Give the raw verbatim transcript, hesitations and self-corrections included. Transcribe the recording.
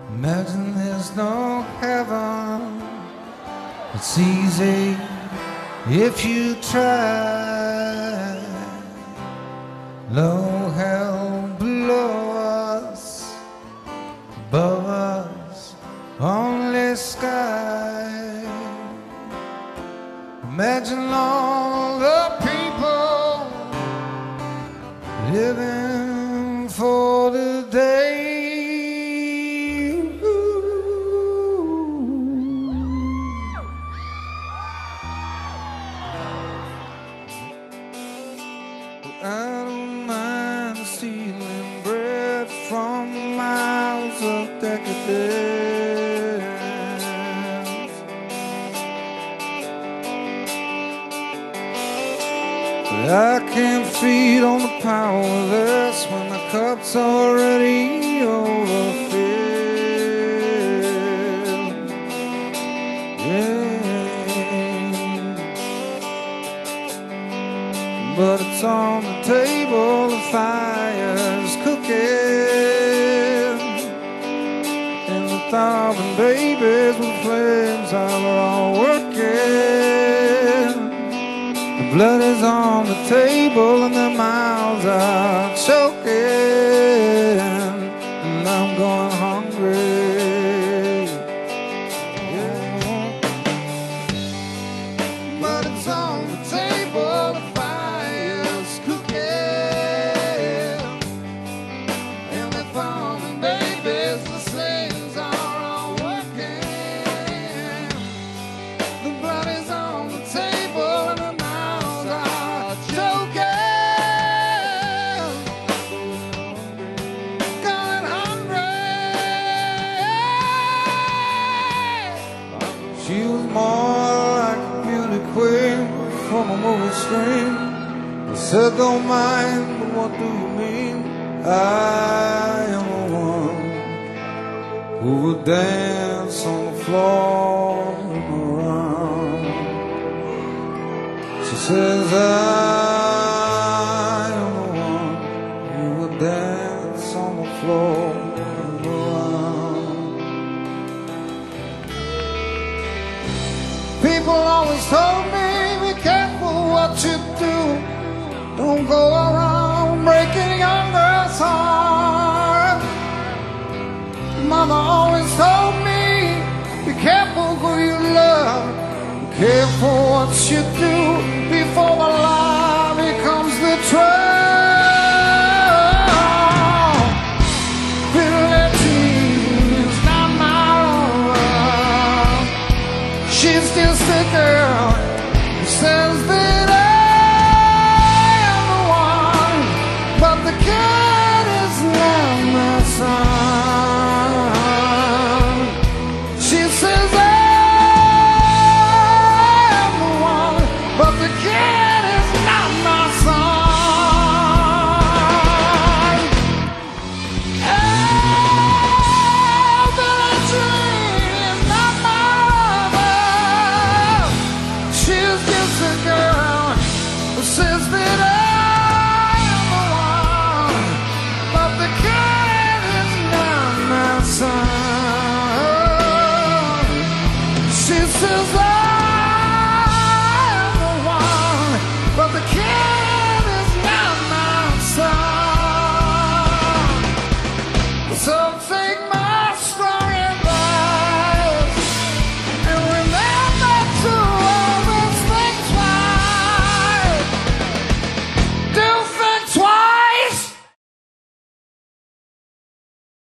Imagine there's no heaven. It's easy if you try. Low hell below us, above us only sky. Imagine all the people living for the day. I don't mind stealing bread from the mouths of decadence, but I can't feed on the powerless when the cup's already overfilled. Yeah. But it's on the table, the fire's cooking, and the throbbing babies with flames are all working. The blood is on the table and their mouths are choking, and I'm going hungry. Yeah. But it's on the table, the fire's cooking, and the farming babies, the slings are all working. The blood is on the table and the mouths are choking. Going hungry. She was more like a beauty queen from a movie screen. I said, don't mind, but what do you mean? I am the one who would dance on the floor around. She says, I am the one who would dance on the floor around. People always told me, be careful what you do. Don't go around breaking young girls' heart. Mama always told me, be careful who you love. Be careful what you do before the